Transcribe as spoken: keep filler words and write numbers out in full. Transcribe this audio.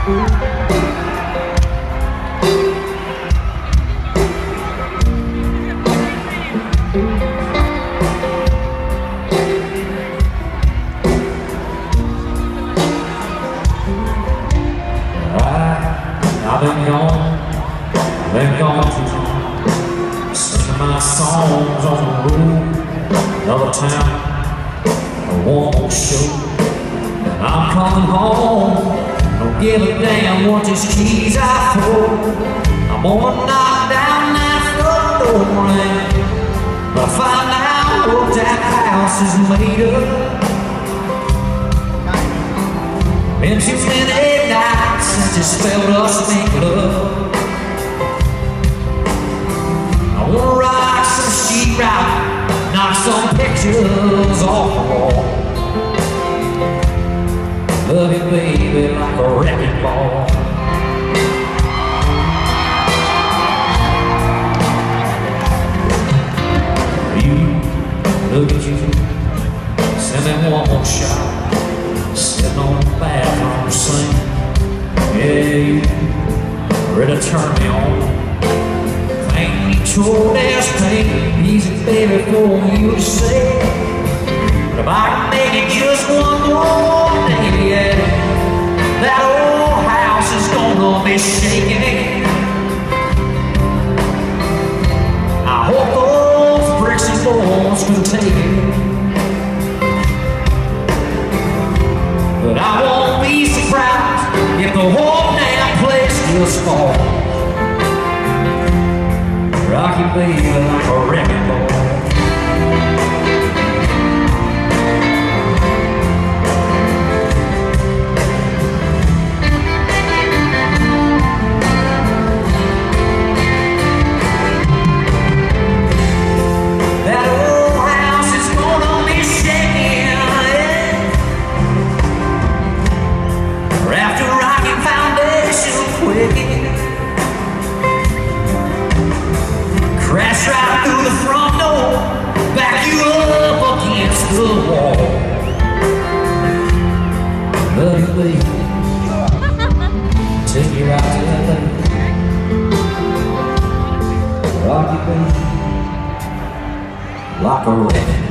I've been gone, I've been gone too long, singing my songs on the road, another town, a one more show. And I'm coming home, don't give a damn what these keys I hold. I'm gonna knock down that front door and I'll find out what that house is made of. Been too many nights since this felt us make love. I wanna rock some sheetrock, knock some pictures off the wall. Love you, baby, like a wrecking ball. You, look at you, send me one more shot. Sitting on the bathroom sink. Yeah, you ready to turn me on. Ain't your ass pain easy, baby, for you to say. But if I can make it just one more day, yeah, that old house is gonna be shaking. I hope those bricks and bones can take it. But I won't be surprised if the whole damn place does fall. Rock you, baby, like a wrecking ball. That old house is gonna be shaking. After rocking foundation quick, crash right through the front door, back you up against the wall. Love you, baby, take you out to L A. Rock you, baby, like a wrecking